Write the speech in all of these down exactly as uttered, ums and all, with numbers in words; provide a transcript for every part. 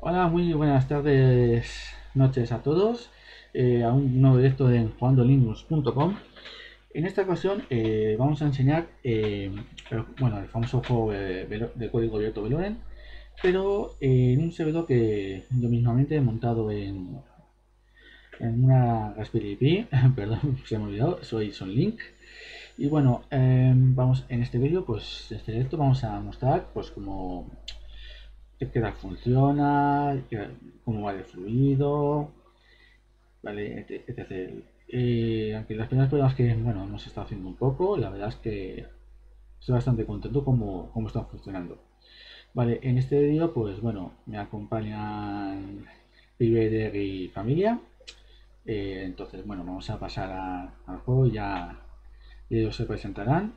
Hola, muy buenas tardes, noches a todos. Eh, a un nuevo directo de jugando linux punto com. En esta ocasión eh, vamos a enseñar eh, el, bueno, el famoso juego de, Velo- de código abierto Veloren, pero eh, en un servidor que yo mismamente he montado en, en una Raspberry Pi. Perdón, se me ha olvidado, soy Sonlink. Y bueno, eh, vamos en este vídeo, pues en este directo vamos a mostrar pues cómo qué tal funciona, qué- cómo va de fluido, ¿vale? Etc. etcétera. Eh, aunque las primeras pruebas que, bueno, hemos estado haciendo un poco, la verdad es que estoy bastante contento cómo, cómo están funcionando. Vale, en este vídeo, pues bueno, me acompañan Pivader y familia. Eh, entonces, bueno, vamos a pasar a- al juego y ya y ellos se presentarán.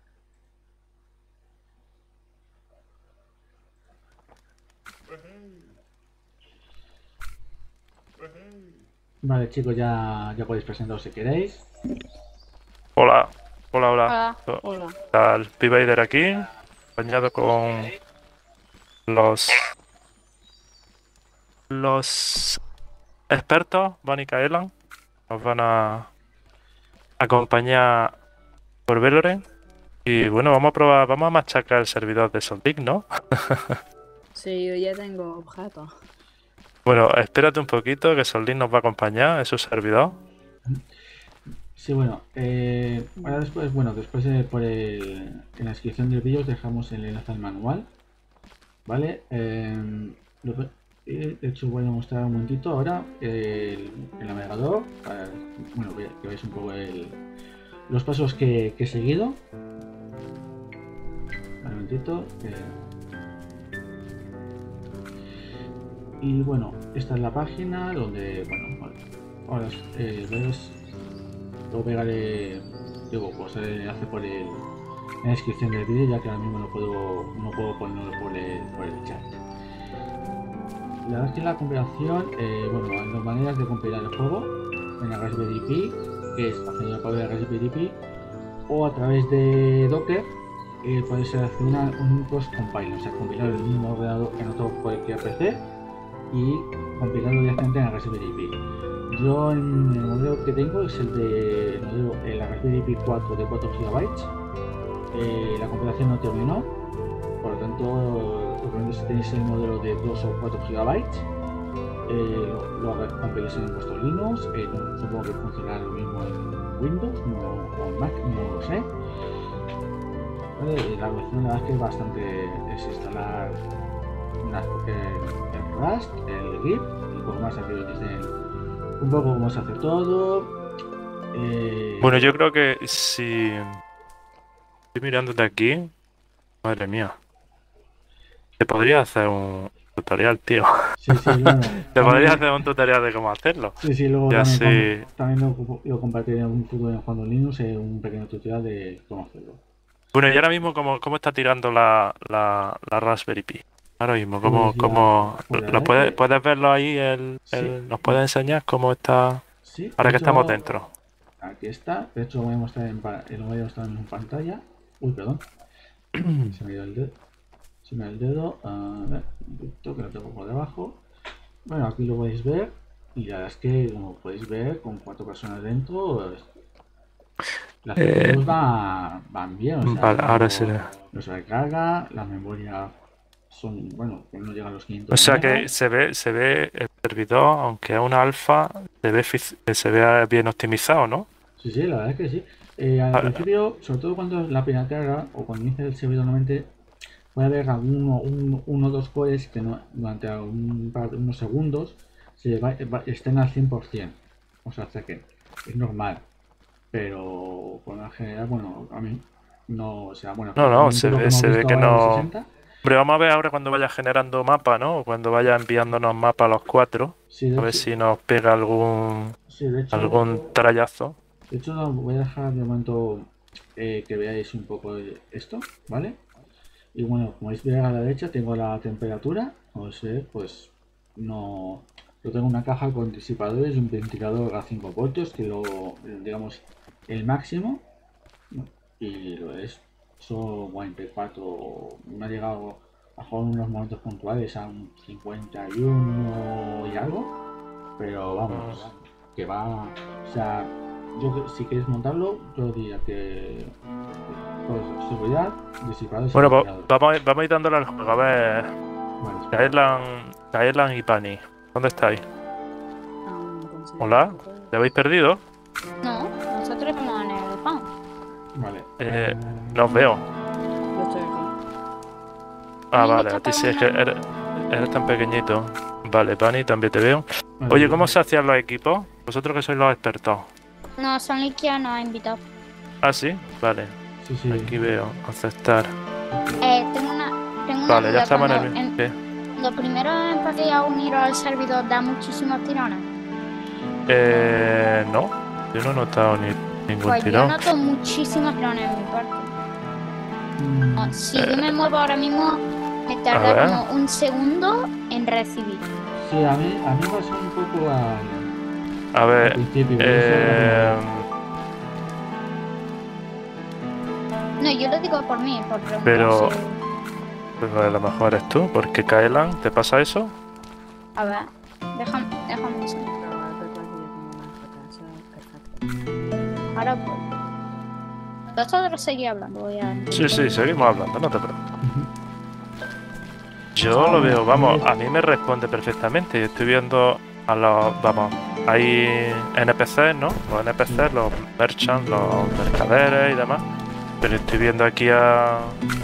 Vale, chicos, ya, ya podéis presentaros si queréis. Hola, hola, hola. Hola, So- hola. Está el P-Vader aquí, acompañado con los, los expertos, Van y Kaelan. Nos van a acompañar por Veloren. Y bueno, vamos a probar, vamos a machacar el servidor de Soldic, ¿no? Sí, yo ya tengo objetos. Bueno, espérate un poquito que Soldic nos va a acompañar, es su servidor. Sí, bueno, eh, ahora Vale. después, bueno, después eh, por el, en la descripción del vídeo os dejamos el enlace al manual, ¿vale? Eh, lo eh, de hecho voy a mostrar un momentito ahora el, el navegador, para, bueno, que que veáis un poco el- los pasos que, que he seguido. Un momentito. eh, y bueno, esta es la página donde, bueno, vale, ahora eh, veis, lo pegaré, digo, pues el enlace por el, en la descripción del vídeo, ya que ahora mismo no puedo, no puedo ponerlo por el, por el chat. La verdad es que la compilación, eh, bueno, hay dos maneras de compilar el juego: en la Raspberry Pi, que es haciendo el cable de Raspberry Pi, o a través de Docker, eh, puede ser hacer una, un cross compile, o sea, compilar el mismo ordenador en otro cualquier P C y compilarlo directamente en la Raspberry Pi. Yo en el modelo que tengo es el de el modelo, el Raspberry Pi cuatro de cuatro gigabytes. Eh, la compilación no terminó, por lo tanto, recomiendo si tenéis el modelo de dos o cuatro gigabytes, eh, lo, lo compiléis en vuestro Linux. Eh, no, supongo que funcionará lo mismo en Windows no, o en Mac, no lo sé. Vale, la versión la verdad es que es bastante, es instalar una, el, el Rust, el Git y poco más. Aquí veis un poco cómo se hace todo. Bueno, Eh, yo creo que si estoy mirando de aquí, madre mía, te podría hacer un tutorial, tío. sí, sí, bueno, Te podría también. hacer un tutorial de cómo hacerlo. Sí, sí, luego Ya también, com- sé. también lo, lo compartiré en un futuro en Juan Linux, eh, un pequeño tutorial de cómo hacerlo. Bueno, y ahora mismo, ¿cómo, cómo está tirando la, la, la Raspberry Pi? Ahora mismo, Pues ¿cómo, la, cómo pues la lo verdad es puedes, que puedes verlo ahí? El, sí, el- ¿nos puedes enseñar cómo está sí, de ahora que estamos hecho, dentro? aquí está. De hecho, lo voy a mostrar en, pa- lo voy a mostrar en pantalla. Uy, perdón, se me ha ido el dedo. Se me ha ido el dedo. A ver, un poquito que lo tengo por debajo. Bueno, aquí lo podéis ver. Y la verdad es que, como podéis ver, con cuatro personas dentro, las Eh, C P Us van, van bien, o sea, vale, ahora sí. no, no se recarga, la memoria son, bueno, que no llegan a los O quinientos sea que megas. se ve, se ve el servidor, aunque es una alfa, se ve, efici- se ve bien optimizado, ¿no? Sí, sí, la verdad es que sí. Eh, al Ah, principio, sobre todo cuando la primera carga o cuando inicia el servidor, normalmente puede haber alguno, un- uno o dos cores que no, durante un par- unos segundos se va- va- estén al cien por ciento. O sea, hace que es normal, pero por lo general, bueno, a mí no, o sea, bueno, no, no, actualmente se lo que ve, hemos se ve visto que ahora de no. sesenta. Hombre, vamos a ver ahora cuando vaya generando mapa, ¿no? O cuando vaya enviándonos mapas a los cuatro. Sí, de A ver hecho, si nos pega algún, sí, de hecho, algún trayazo. de hecho, no, voy a dejar de momento eh, que veáis un poco esto, ¿vale? Y bueno, como veis ver a la derecha tengo la temperatura, o sea, pues no... Yo tengo una caja con disipadores y un ventilador a cinco voltios que lo, digamos, el máximo, ¿no? Y lo es. Eso, bueno, P cuatro me ha llegado, a lo mejor en unos momentos puntuales a un cincuenta y uno y algo, pero vamos, que va, o sea, yo que- si quieres montarlo, yo diría que pues, seguridad, disipador y Bueno, pues silenciador. vamos, a ir- vamos a ir dándole al juego. A ver, Vale, espera. Kaelan, Kaelan y Pani, ¿dónde estáis? Aún conseguí Hola, el juego. ¿te habéis perdido? No, nosotros estamos en el pan. Vale. Eh, eh, No os veo. Yo estoy aquí. Ah, Ay, me vale, está a ti sí es que apagando. eres, eres tan pequeñito. Vale, Pani, también te veo. vale, Oye, yo- ¿cómo se hacían los equipos? Vosotros que sois los expertos. No, son Likia nos ha invitado. Ah, sí, vale. Sí, sí. Aquí veo, aceptar. Eh, tengo una, tengo una Vale, ya duda. estamos en Cuando, el. en- ¿Qué? Lo primero empecé a uniros al servidor, da muchísimos tirones. Eh, no, yo no he notado ni ningún Pues yo tirón. noto muchísimos tirones en mi parte. Mm, O- Si yo me muevo ahora mismo, me A ver. tarda como un segundo en recibir. Sí, a mí, a mí me pasó un poco al, A al ver, principio. eh, No, yo lo digo por mí, por preguntar Pero- si- pues a lo mejor eres tú, porque Kaelan, ¿te pasa eso? A ver, déjame, déjame un segundo. Pero ahora que aquí yo tengo una F P S perfecto. Ahora pues. Vosotros seguís hablando, voy a... Sí, sí, seguimos hablando, no te preocupes. Ujú. Yo lo veo, vamos, a mí me responde perfectamente. Yo estoy viendo a los, vamos, hay N P Cs, ¿no? Los N P Cs, los merchants, los mercaderes y demás. Pero estoy viendo aquí a...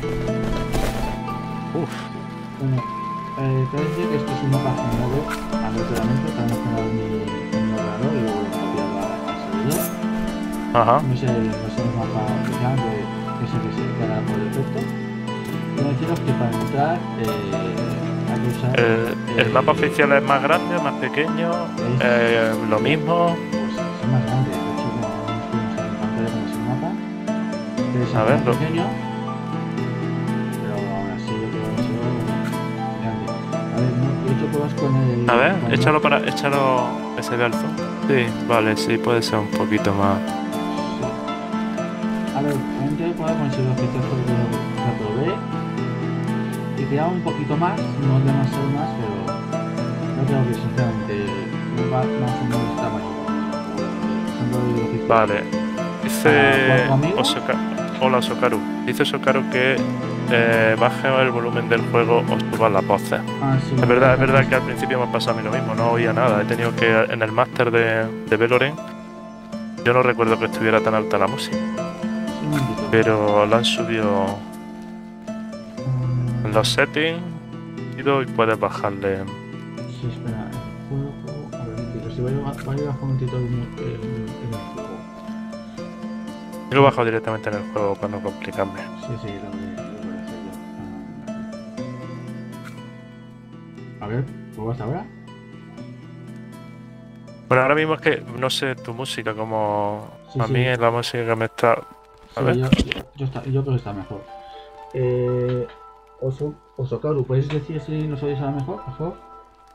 Uf, Bueno, eh, te voy a decir que esto es un mapa generado aleatoriamente, está generado en mi, en mi ordenador y luego lo he copiado al servidor. ajá. No es el, no es el mapa oficial de, que es el que se carga por defecto. Quiero deciros que para entrar eh, hay que usar... El, el eh, mapa oficial es más grande, más pequeño, es- eh, lo mismo. Pues es más grande, de hecho como no estuvimos en pantalla como es el mapa, que es A más ver, lo- pequeño, pero aún así yo creo que es grande. A ver, no, he hecho pruebas con el... A ver, con el- échalo para, échalo que se vea el zoom. Sí, vale, sí, puede ser un poquito más. A ver, realmente puedo conseguir los oficial porque yo lo probé y quedaba un poquito más, no demasiado más, pero no creo que sinceramente va más o menos tamaño. Por ejemplo, el oficial. Vale. Dice ¿Para cuatro amigos? Osoka- Hola Sokaru. Dice Sokaru que eh, baje el volumen del juego o suba las voces. Ah, sí, Es verdad, es verdad que al principio me ha pasado a mí lo mismo, no oía nada. He tenido que en el máster de, de Veloren, yo no recuerdo que estuviera tan alta la música, Sí, un momentito. pero la han subido Mm, en los settings y puedes bajarle. Sí, espera, el juego. A ver, un momentito, si voy a, voy a bajar un momentito el, el, el juego. Yo lo bajo directamente en el juego para no complicarme. Sí, sí, lo voy, lo voy a hacer yo. Ah, a ver, ¿puedo hasta ahora? Bueno, ahora mismo es que no sé tu música, como Sí, a sí. mí es la música que me está. A Sí, ver. yo, yo, yo está- yo creo que está mejor. Eh, Oso, Osokaru, ¿puedes decir si nos oís ahora mejor, por favor?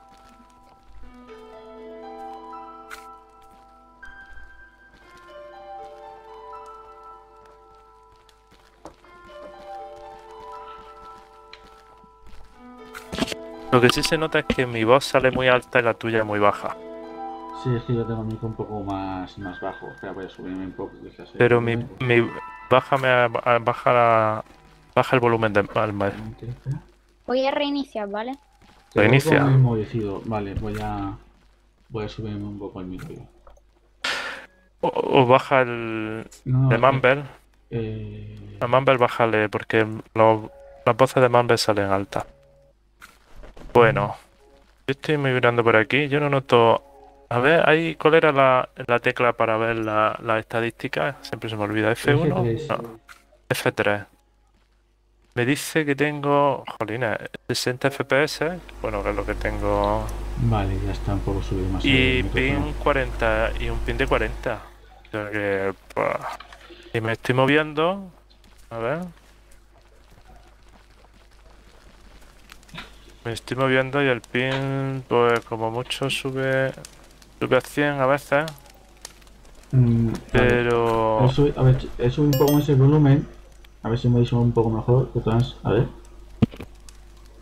Lo que sí se nota es que mi voz sale muy alta y la tuya muy baja. Sí, es que yo tengo el micro un poco más, más bajo. Espera, voy a subirme un poco, quizás. el Pero mi, volumen. mi bájame a- a- baja la, baja el volumen de al ma- Espera. Voy a reiniciar, ¿vale? Te Reinicia. pongo el enmohecido. Vale, voy a voy a subirme un poco el micro. o, o baja el No, no, de eh, Mumble. eh, A Mumble bájale porque los- las voces de Mumble salen altas. Bueno, yo estoy migrando por aquí. Yo no noto. A ver, ahí, ¿cuál era la, la tecla para ver la- las estadísticas? Siempre se me olvida. F uno. F tres. No, F tres. Me dice que tengo, jolines, sesenta F P S. Bueno, que es lo que tengo. Vale, ya está un poco subido más. Y el micrófono. pin cuarenta y un pin de cuarenta. O sea que, pues, y me estoy moviendo. A ver. Me estoy moviendo y el pin, pues como mucho sube, sube a cien a veces. Mm, vale. Pero He subi- a ver, he subido un poco más el volumen. A ver si me dice un poco mejor. Otras, a ver.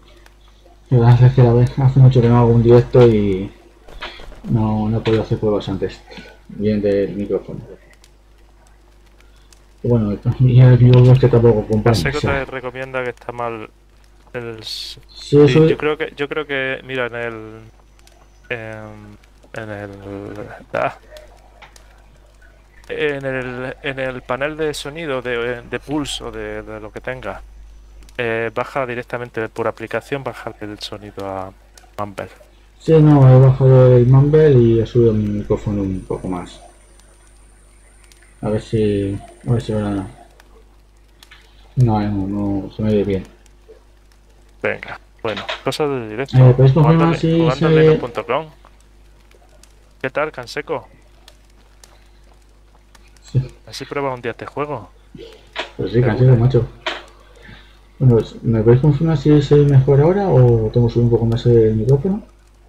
La verdad es que la vez hace mucho que no hago un directo y no, no he podido hacer pruebas antes. Bien del micrófono. Y bueno, y el micrófono es que tampoco acompaña. Canseco O sea, te recomienda que está mal el... s- sí, eso Sí, yo creo que, yo creo que, mira, en el... En, en el... ah, en el, en el panel de sonido, de, de pulso, de, de lo que tenga, eh, baja directamente por aplicación, baja el sonido a Mumble. sí, no, he bajado el mumble y he subido mi micrófono un poco más. A ver si... A ver si ahora... No, no, no, se me oye bien. Venga, bueno, cosas de directo. Eh, ¿Puedes confirmar si Jugando se... linux punto com. ¿Qué tal, Canseco? Sí, Así pruebas un día este juego. pues sí, cansado, macho. Bueno, pues, ¿me podéis confirmar si se oye mejor ahora o tengo que subir un poco más el micrófono?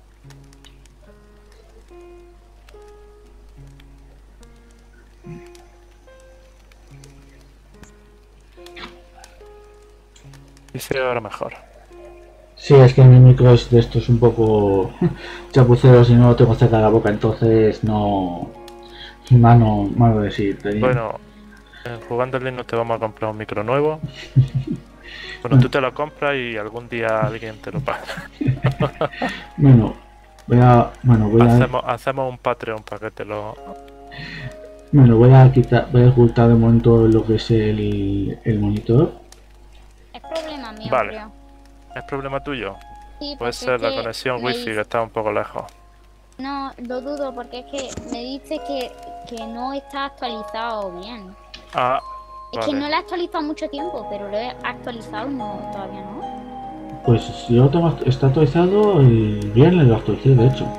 Dice ahora mejor. Sí, es que mi micro es de estos un poco chapucero si no lo tengo cerca de la boca, entonces no... Mano, mano de decir. Tenía... Bueno, en Jugando Linux te vamos a comprar un micro nuevo. Bueno, tú te lo compras y algún día alguien te lo paga. Bueno, voy a... Bueno, voy a... Hacemos, hacemos un Patreon para que te lo... Bueno, voy a quitar... Voy a ocultar de momento lo que es el, el monitor. Es problema mío, Vale. creo. ¿Es problema tuyo? Sí, Puede porque ser es la que conexión me wifi dice- que está un poco lejos. No, lo dudo porque es que me dice que, que no está actualizado bien. Ah, Es que vale. no lo he actualizado mucho tiempo, pero lo he actualizado y no, todavía no. Pues si yo tengo... Está actualizado y bien lo actualicé, de hecho.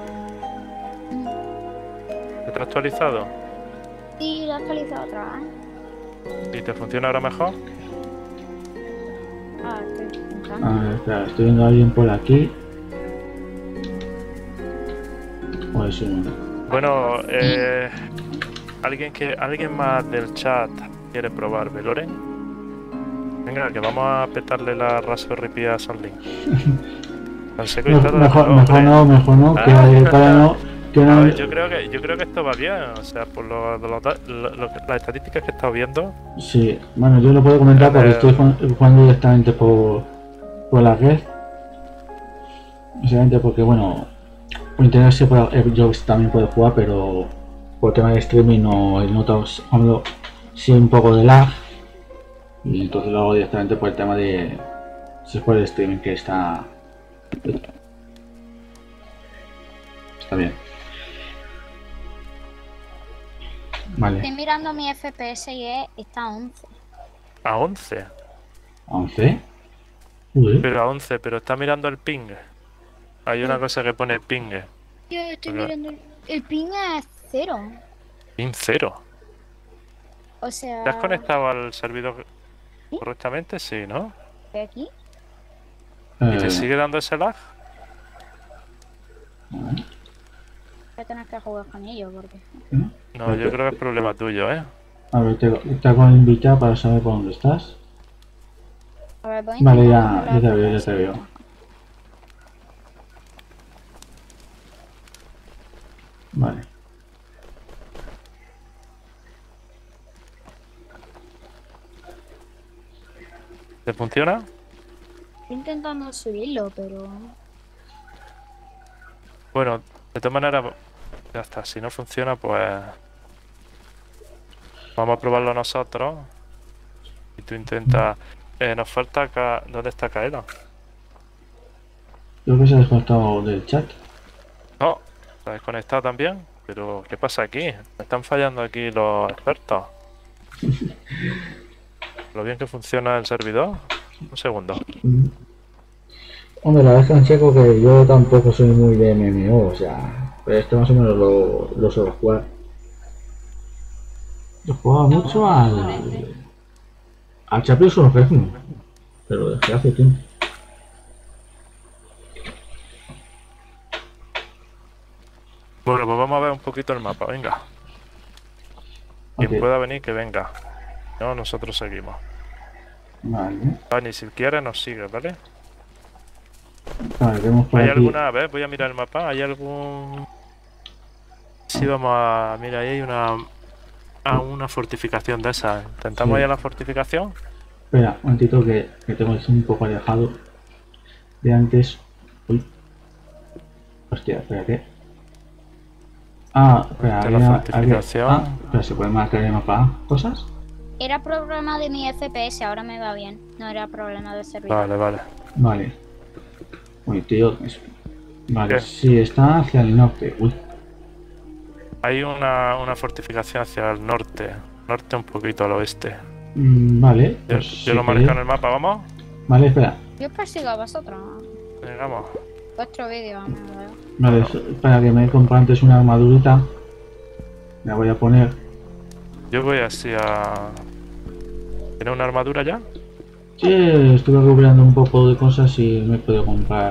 ¿Está actualizado? Sí, lo he actualizado otra vez. ¿Y te funciona ahora mejor? Ah, estoy pensando. A ver, espera, estoy viendo a alguien por aquí. Pues sí, Bueno, eh, ¿alguien, que, ¿alguien más del chat quiere probar Veloren? Venga, que vamos a petarle la Raspberry Pi a Sonlin. Canseco y Mejor, todo, mejor, hombre. mejor no, mejor no, que Ah. todavía no... Que A no... ver, yo creo que yo creo que esto va bien, o sea, por lo, lo- lo- lo- las estadísticas que he estado viendo. Sí, bueno, yo lo puedo comentar porque Eh, estoy jugando jugando directamente por, por la red. Simplemente porque, bueno, por internet se puede, eh, yo también puedo jugar, pero por tema de streaming no he notado hablo, sí un poco de lag. Y entonces lo hago directamente por el tema de... Si es por el streaming que está... Está bien. Vale, Estoy mirando mi F P S y es- está a once. A once. once. Uy, Pero a once, pero está mirando el ping. Hay una cosa que pone ping. Yo estoy Hola. mirando el, el ping es cero. Ping cero. O sea, ¿Te has conectado al servidor ¿Sí? correctamente? Sí, ¿no? estoy aquí. ¿Y te eh, sigue dando ese lag? Voy a tener que jugar con ello porque... No, yo creo que es problema tuyo, ¿eh? a ver, te, te hago invitar para saber por dónde estás. A ver, voy a Vale, intentar ya, con ya la te veo, ya F P S. te veo. Vale. ¿Te funciona? Estoy intentando subirlo, pero... Bueno, de todas maneras, ya está. Si no funciona, pues vamos a probarlo nosotros. Y tú intentas... Eh, nos falta acá... ¿Dónde está Kaela? Creo que se ha desconectado del chat. No, está desconectado también. Pero, ¿qué pasa aquí? Me están fallando aquí los expertos. Lo bien que funciona el servidor. Un segundo. Mm. Hombre, la verdad es checo que yo tampoco soy muy de M M O, o sea, pero esto más o menos lo, lo suelo jugar. Yo jugaba mucho al... al Champions Regnum, pero lo dejé hace tiempo. Bueno, pues vamos a ver un poquito el mapa, venga. Quien Ok, pueda venir, que venga. No, nosotros seguimos. vale. Vani, si quieres nos sigue, ¿vale? Vale, vemos por ¿Hay aquí. alguna? A ver, voy a mirar el mapa. ¿Hay algún...? Sí, vamos a... Mira, ahí hay una... Ah, una fortificación de esas. ¿Intentamos Sí. ir a la fortificación? Espera, un momentito que, que tengo esto un poco alejado de antes. Uy. Hostia, espérate. Ah, espera, Esta es la había, fortificación. había- ah, pero se puede marcar en el mapa cosas. Era problema de mi F P S, ahora me va bien. No era problema del servidor. Vale, vale. Vale. Uy, tío. es- Vale, ¿Qué? sí, está hacia el norte. Uy, Hay una, una fortificación hacia el norte. Norte un poquito al oeste. mm, vale. Yo, Pues, yo si lo marco queréis- en el mapa, ¿vamos? Vale, espera. Yo os persigo a vosotros. Llegamos. Vuestro vídeo, vamos a ver. Vale, para que me compre antes una armadurita. Me la voy a poner. Yo voy así a... ¿Tiene una armadura ya? Sí, estuve recuperando un poco de cosas y me puedo comprar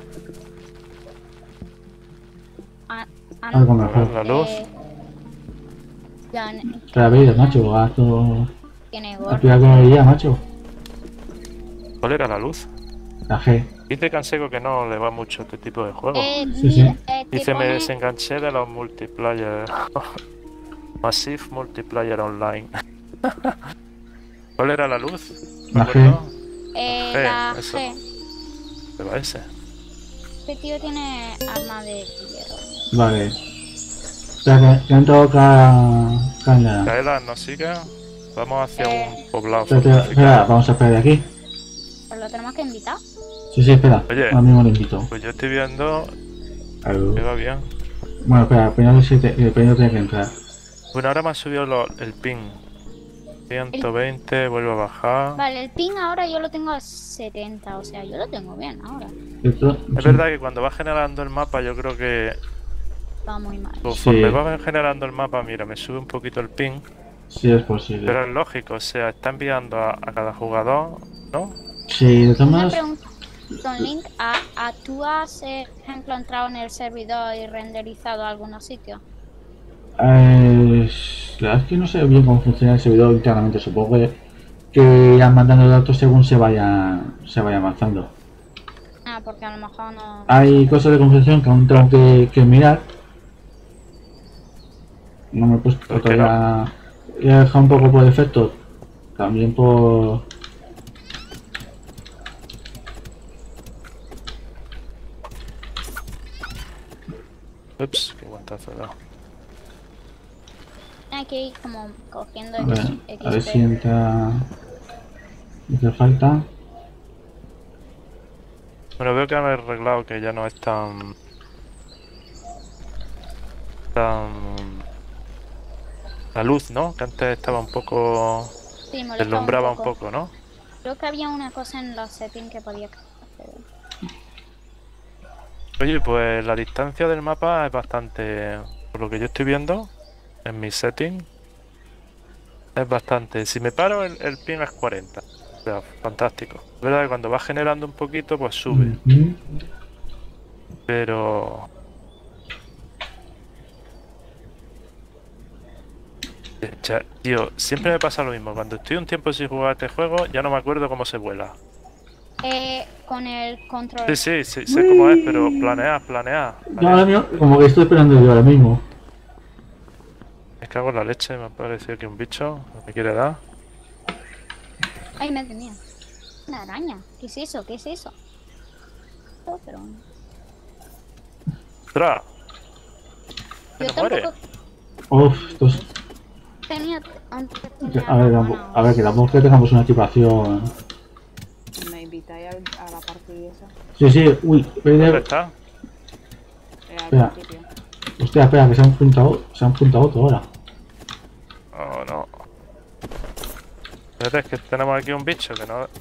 Ah, ah, algo no. mejor. La luz. Eh, ya, ne- Espera, veis, macho, haz tu tiene haz tu gorro. cañería, macho. ¿Cuál era la luz? La G. Dice Cansego que no le va mucho este tipo de juegos. Eh, Sí, sí. mira, eh, te Dice, me pone- desenganché de los multiplayer. Massive Multiplayer Online. ¿Cuál era la luz? ¿Me La acuerdo? eh, G, la eso. G. ¿Qué va ese? Este tío tiene arma de hierro. Vale. Espera, que, que han entrado ca... caña. Kaela, ¿nos sigue? Vamos hacia Eh. un poblado Espera, espera, espera, fortificado. vamos a esperar de aquí. ¿Pues lo tenemos que invitar? Sí, sí, espera. Oye. Ahora mismo lo invito. Pues yo estoy viendo Aló. que va bien. Bueno, espera, primero, sí te- eh, primero tiene que entrar. Bueno, ahora me ha subido lo- el ping. ciento veinte, vuelvo a bajar. Vale, el ping ahora yo lo tengo a setenta, o sea, yo lo tengo bien ahora. Esto- Es verdad que cuando va generando el mapa, yo creo que Va muy mal. conforme Sí. va generando el mapa, mira, me sube un poquito el ping. Sí, es posible. Pero es lógico, o sea, está enviando a, a cada jugador, ¿no? Sí, de todas Una maneras. pregunta, Don Link, ¿a, a tú has, eh, por ejemplo, entrado en el servidor y renderizado algunos sitios? Eh, la verdad es que no sé bien cómo funciona el servidor internamente. Supongo que, que irán mandando datos según se vaya, se vaya avanzando. Ah, porque a lo mejor no... Hay cosas de configuración que aún tengo que, que mirar. No me he puesto ¿Por qué todavía. He dejado un poco por defecto. También por. Ups, qué guantazo he dado. Hay que ir como cogiendo A ver, X- a ver X P. si entra. Me hace falta. Bueno, veo que han arreglado que ya no es tan... tan... La luz, ¿no? Que antes estaba un poco... Sí, molesta deslumbraba un poco, ¿no? Creo que había una cosa en los settings que podía hacer. Oye, pues la distancia del mapa es bastante... Por lo que yo estoy viendo, en mi setting, es bastante... Si me paro, el, el ping es cuarenta. O sea, fantástico. Es verdad que cuando va generando un poquito, pues sube. Ujú. Pero... Eh, cha- Tío, siempre me pasa lo mismo. Cuando estoy un tiempo sin jugar a este juego, ya no me acuerdo cómo se vuela. Eh, con el control. Sí, sí, sí, sé cómo es, pero planear, planear. Yo ahora mismo, como que estoy esperando yo ahora mismo. Me cago en la leche, me ha parecido que un bicho me quiere dar. Ay, madre mía. Una araña. ¿Qué es eso? ¿Qué es eso? Oh, pero... ¡Ostras! Yo ¿No muere? tampoco Uf, estos. tenía... antes tenía A ver, bueno, tampoco- a ver, que tampoco que tengamos una equipación. ¿Me invitáis a, a la partida esa? Sí, sí, uy, ¿Dónde espera, está? Eh, al Espera. principio. hostia, espera, que se han juntado, se han juntado todo ahora. Oh, no. Espérate, es que tenemos aquí un bicho que no...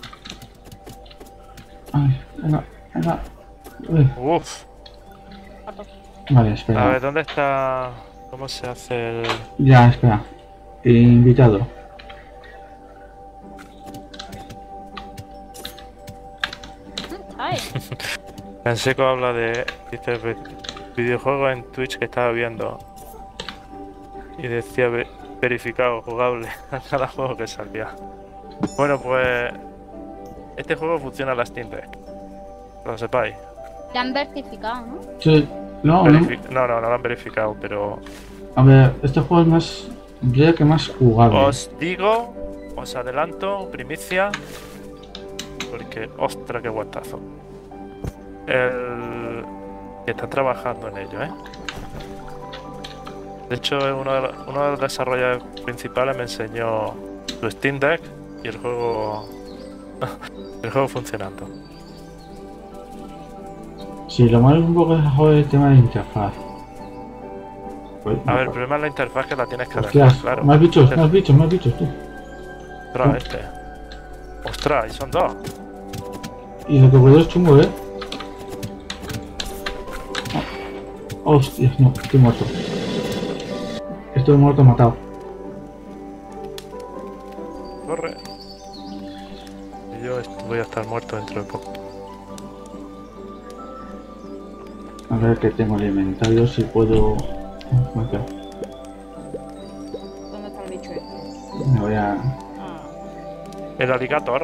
Ay, venga, venga. Uy, Uf. vale, A espera. ver, ¿dónde está...? ¿Cómo se hace el...? Ya, espera. Invitado. Ay, Canseco habla de... Dice vi- videojuegos en Twitch que estaba viendo. Y decía ve- verificado, jugable a cada juego que salía. Bueno, pues... Este juego funciona a la Steam Deck. Que lo sepáis. La han vertificado, ¿no? Sí, no, no. Verifi- No, no, no lo han verificado, pero A ver, este juego es más. Yo diría que más jugable. os digo, os adelanto, primicia, porque ostras, qué guantazo. El que está trabajando en ello, ¿eh? De hecho, uno de, los, uno de los desarrolladores principales me enseñó su Steam Deck y el juego, el juego funcionando. Sí, lo malo es un poco de juego el tema de interfaz. Pues, A ver, el problema es la interfaz que la tienes que hostias, dejar, claro. más bichos, más bichos, más bichos, tú. Ostras, este. Ostras, y son dos. Y lo que puedo es chungo, ¿eh? Oh, hostias, no, estoy muerto. Estoy muerto, matado. Corre. Y yo est- voy a estar muerto dentro de poco. A ver que tengo el inventario, si puedo... Me quedo. ¿Dónde está el bicho este? Me voy a... Ah, El alligator.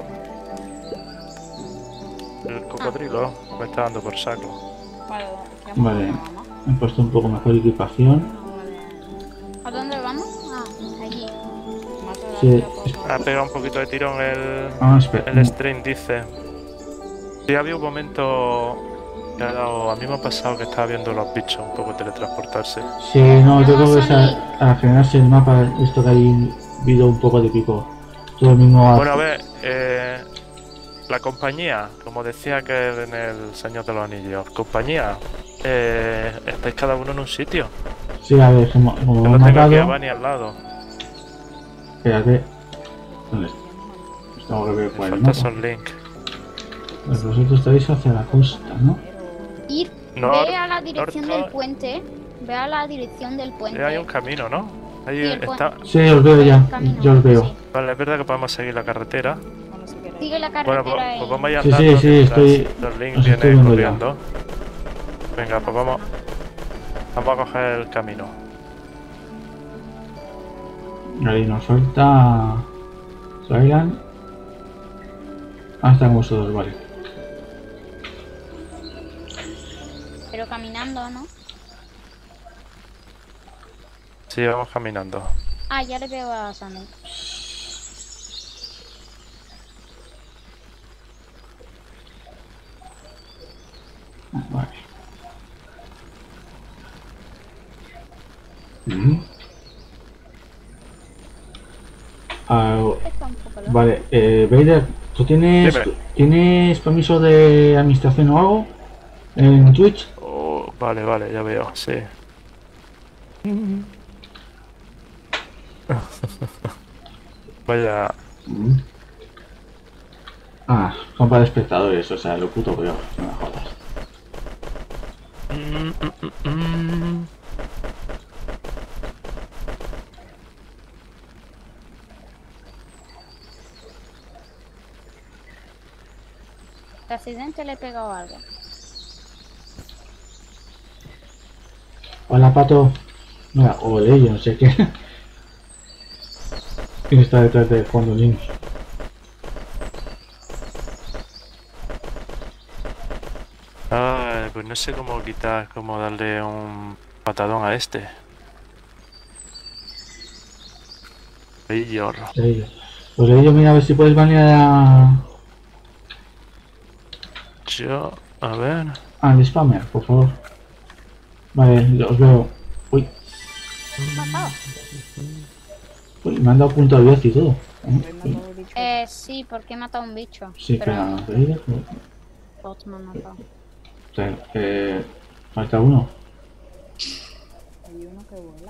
El cocodrilo me está dando por saco. vale, ¿qué hemos Vale. hecho, mamá? He puesto un poco mejor equipación. Ah, vale. ¿A dónde vamos? Ah, allí. Más Sí, adelante lo es- puedo- Ha pegado un poquito de tirón el, Ah, espera. el stream, dice. Sí, había un momento que ha dado. A mí me ha pasado que estaba viendo los bichos un poco teletransportarse. Sí, no, yo creo que es Vamos a, a generarse el mapa, esto que hay habido un poco de pico. Todo el mismo... Bueno, a ver, eh, la compañía, como decía que en el Señor de los Anillos, compañía, eh, estáis cada uno en un sitio. Sí, a ver, como, como Yo me no han tengo aquí a matado... Bunny al lado. Espérate. ¿Dónde está? Pues tengo que ver Me cuál es el falta mapa. Son Link. Pues vosotros estáis hacia la costa, ¿no? Ir. Nor- Ve a la dirección norte. del puente. Ve a la dirección del puente. Sí, hay un camino, ¿no? Ahí Sí, el está. Sí, os veo ya. Camino, Yo os veo. sí. Vale, es verdad que podemos seguir la carretera. Bueno, si queréis. Sigue la Bueno, carretera pues, y... pues vamos a ir Sí, andando sí, sí, mientras estoy- Son Link os estoy viene viendo ya. corriendo. Venga, pues vamos. Vamos a coger el camino. Ahí nos falta... Traigan. Ah, están vosotros, vale. Pero caminando, ¿no? Sí, vamos caminando. Ah, ya le veo a Sandy. Ah, vale. Ujú. Ah, Está un poco loco. vale, eh, Vader, ¿tú tienes, Dime. ¿tienes permiso de administración o algo en Twitch? Oh, vale, vale, ya veo, sí. Vaya. Mm. Ah, son para espectadores, o sea, lo puto peor, no me jodas. Mm, mm, mm, mm. De accidente le he pegado algo. Hola, pato. Mira, o yo no sé qué. ¿Quién está detrás de fondo, niños? Ah, pues no sé cómo quitar, cómo darle un patadón a este. Mayor. Ellos. Pues ellos, mira, a ver si puedes banear a... Yo, a ver. al spammer, por favor. Vale, os veo. Uy, ¿Matado? uy, me han dado punto de vez y todo. ¿Habéis ¿Eh? matado al bicho? Eh, sí, porque he matado a un bicho. Sí, pero espera, Vader. bots me han matado. O sea, eh, falta uno. Hay uno que vuela.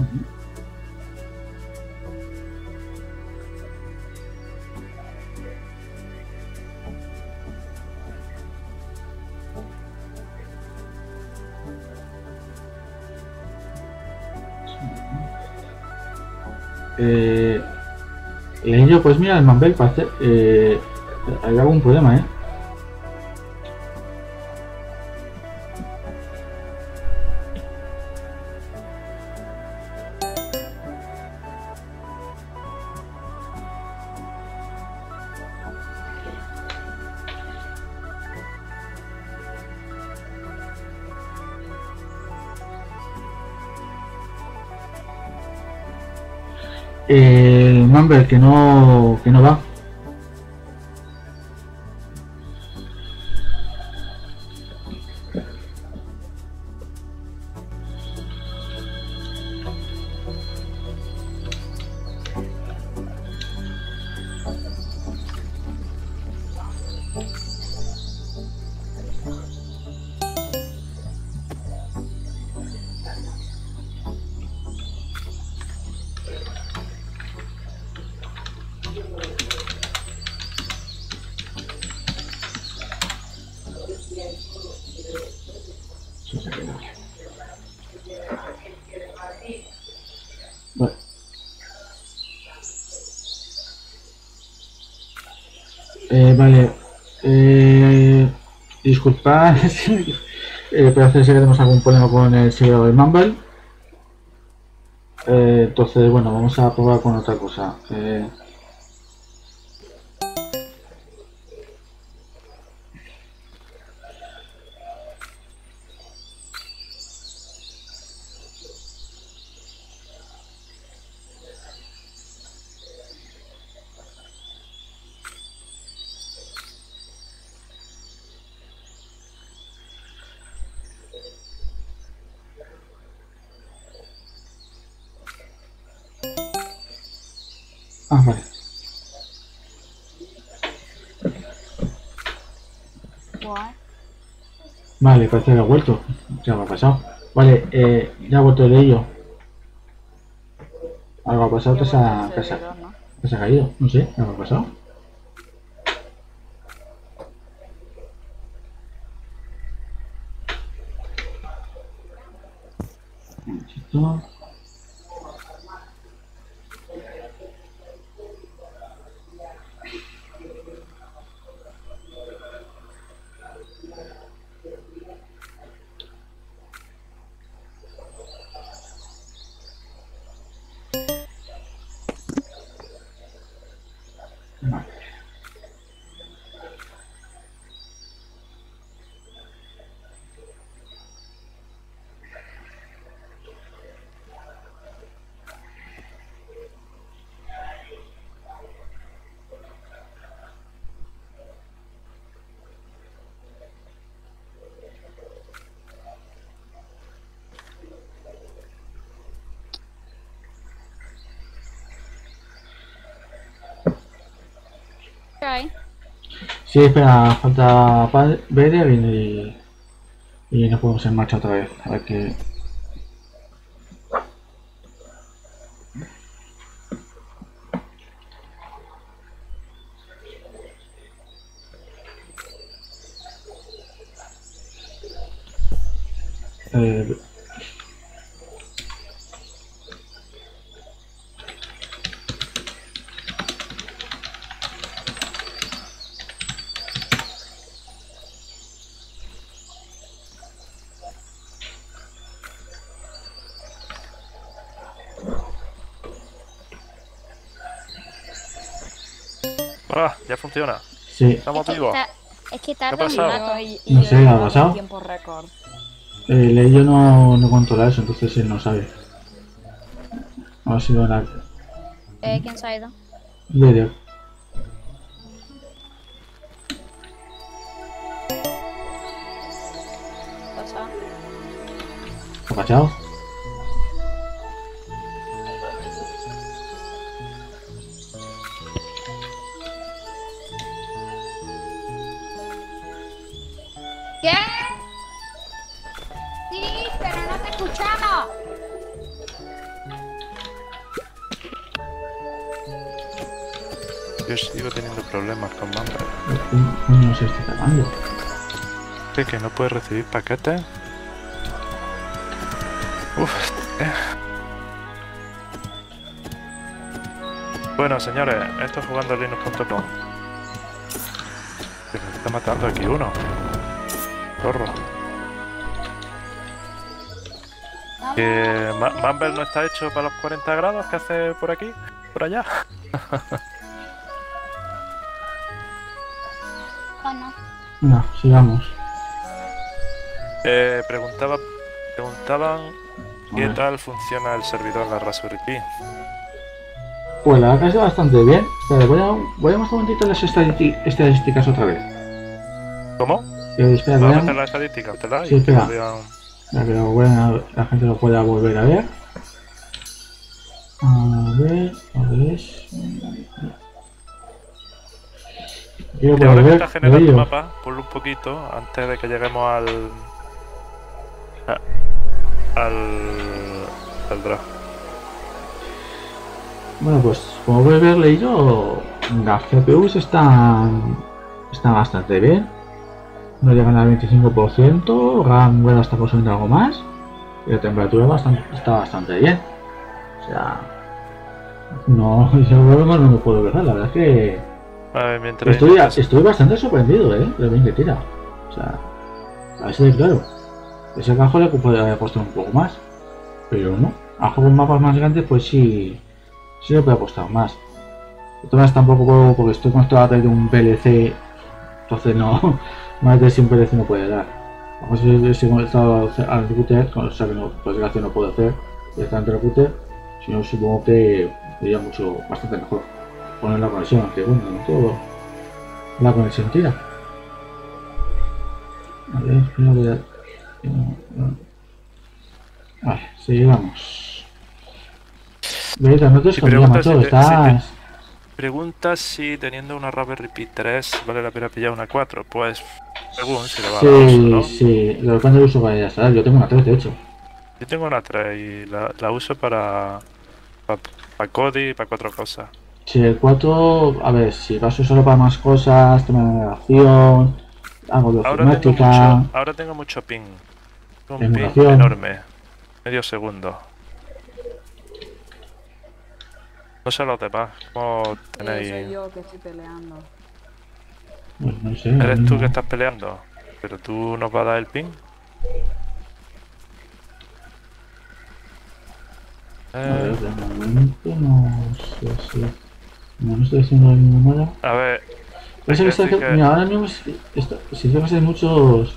Eh, Leño, pues mira, el Mambel parece. Eh, hay algún problema, ¿eh? El Mambel que no, que no va. Vale. Eh, vale. Eh, disculpad, eh, parece que tenemos algún problema con el servidor del Mumble. Eh, entonces, bueno, vamos a probar con otra cosa. Eh, Ah, vale. What? Vale, parece que ha vuelto. ¿Qué ha pasado? Vale, eh, ya ha vuelto de ello. Algo ha pasado que se ha, que se ha, ¿no? que se ha caído. No sé, ¿qué ha pasado? Un momentito. Vale. ¿Qué hay? Sí, espera, falta Vader y, y nos ponemos en marcha otra vez. A ver qué. Eh, Ah, ya funciona. sí, Estamos Es que, vivos. ta- es que ¿Qué tarda ha un pasado? rato. Y, No yo sé, he ¿ha dado pasado? tiempo récord. el ello no, no controla eso, entonces él no sabe. Ha sido la Eh, ¿quién se ha ido? Vader. ¿Qué pasa? ¿Ha cachado? ¿Qué? Sí, pero no te escuchamos. Yo sigo teniendo problemas con Mamba. ¿Qué coño se está cargando? ¿Qué? ¿Que no puede recibir paquetes? Uf, eh. Bueno, señores, esto es jugando linux punto com. Se me está matando aquí uno. Zorro. Que Ma Mumble no está hecho para los cuarenta grados que hace por aquí, por allá. Bueno, No, sigamos. Eh, preguntaba, preguntaban A qué ver. tal funciona el servidor de la Raspberry Pi. Pues la verdad que está bastante bien. Espera, voy a, voy a mostrar un momentito las estadísti- estadísticas otra vez. ¿Cómo? Eh, espera, voy ¿Vamos a a, meter la estadística? ¿Te la? Sí, Y que espera. lo vean. para que lo pueda- la gente lo pueda volver a ver. A ver, a ver. Quiero Y ahora que volver está generando ello. el mapa, ponlo un poquito antes de que lleguemos al. a- al. al draft. Bueno, pues como puedes ver leído, las G P Us están, están bastante bien. No llegan al veinticinco por ciento, RAM bueno, está consumiendo algo más. Y la temperatura bastante, está bastante bien. O sea, no, yo no me puedo ver, la verdad es que A ver, mientras. estoy, mientras- estoy bastante sorprendido, ¿eh? De lo bien que tira. O sea, a ver si de claro. Ese cajo le podría costar un poco más. Pero no. A juegos mapas más grandes, pues sí. Sí le puede costar más. De todas maneras tampoco puedo, porque estoy conectado a través de un P L C. Entonces no. Más de un P L C no puede dar. A lo mejor si estoy conectado al router, o sea que no, por desgracia no puedo hacer directamente el router. Si no, supongo que sería mucho, bastante mejor poner la conexión, aunque bueno, no todo la conexión tira. A ver, espera, voy a... no, no. Vale, sigamos. Veis, no te Si escondía, preguntas macho, si te- si estás... Pregunta si teniendo una Raspberry Pi tres vale la pena pillar una cuatro. Pues según si le va a dar Sí, uso, ¿no? sí, lo depende del uso que vayas a dar. Yo tengo una tres, de hecho. Yo tengo una tres y la, la uso para. para, para Kodi y para cuatro cosas. Si el cuatro, a ver, si vas a usarlo para más cosas, tema de navegación, algo de Ahora tengo ofimática, mucho, ahora tengo mucho ping. Un ping Emulación. enorme. Medio segundo. No sé los demás, ¿cómo Eh, tenéis? soy yo que estoy peleando. pues no sé. ¿Eres ahora tú no. que estás peleando? ¿Pero tú nos vas a dar el ping? A ver, Eh, de momento no sé si... No, no estoy haciendo ningún nada. a ver, Parece que es está, decir que- mira, ahora mismo sí- está, sí que hay muchos...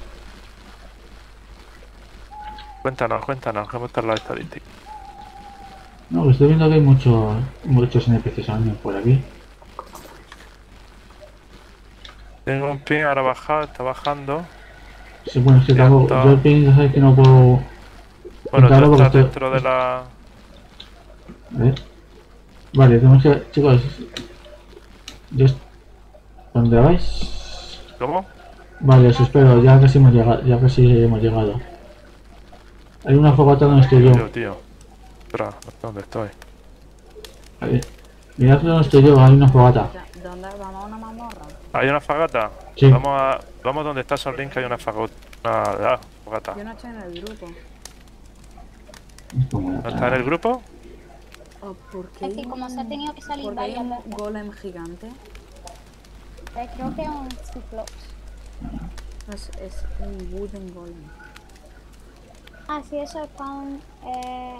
cuéntanos, cuéntanos, ¿cómo están las estadísticas? No, que estoy viendo que hay muchos, muchos N P Cs al menos por aquí. Tengo un ping ahora bajado, está bajando. Sí, bueno, es que Ya tampoco, está. yo el ping ya sabes que no puedo... Bueno, tú contarlo porque estás estoy- dentro de la... A ver. Vale, tenemos que... Chicos... Yo... ¿Dónde vais? ¿Cómo? Vale, os espero, ya casi hemos llegado. Ya casi hemos llegado. Hay una fogata donde estoy yo. Tío, tío. Ostras, no sé dónde estoy. A ver, mirad donde estoy yo, hay una fogata. ¿De- ¿Dónde vamos a una mazmorra? ¿Hay una fagata? Sí. Vamos a... Vamos donde está Son Link, hay una fagota. Una ah, fogata. Yo no estoy en el grupo. Como ¿No está en el grupo? ¿O por qué? Es que como se ha tenido que salir ¿Por qué hay varias un veces. golem gigante? Eh, creo que es un Cyclops. Es, es un wooden golem. Ah, sí, eso es con... Eh,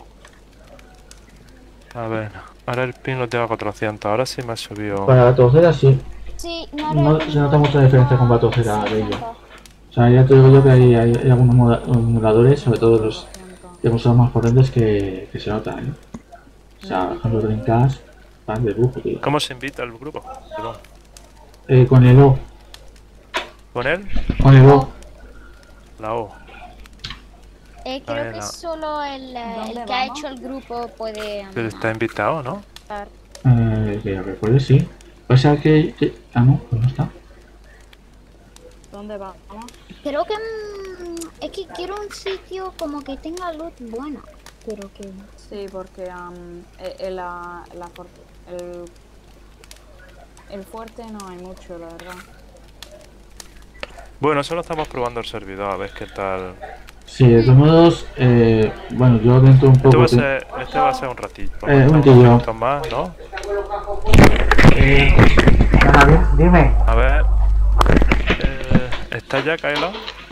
A ver, ahora el ping lo tengo a cuatrocientos, ahora sí me ha subido. Para la torcera sí. sí, no, No le- se nota mucha diferencia con Batocera de ello. seiscientos. O sea, ya te digo yo que hay, hay, hay algunos moda- emuladores, sobre todo los Lo siento. que son más potentes, que, que se notan, ¿eh? O sea, por ejemplo, Dreamcast, van de lujo, tío. ¿Cómo se invita al grupo? Perdón. Eh, con el O. ¿Con él? Con el O. La O. Eh, creo Ahí que la- solo el, eh, ¿Dónde el que ha vamos? hecho el grupo puede... um, Él está invitado, ¿no? estar. Eh, que recuerde, sí. O sea que, que- ah, no, pues no está. ¿Dónde vamos? Creo que... mm, es que quiero un sitio como que tenga luz buena. Pero que... Sí, porque um, eh, eh, la, la for- el, el fuerte no hay mucho, la verdad. Bueno, solo estamos probando el servidor, a ver qué tal. Sí, de todos modos, eh, bueno, yo dentro un Esto poco... va a te- ser, este va a ser un ratito. Eh, un unos momentillo. minutos más, ¿no? Eh, Ana, di- dime. A ver. Eh, ¿Estás ya, Kylo?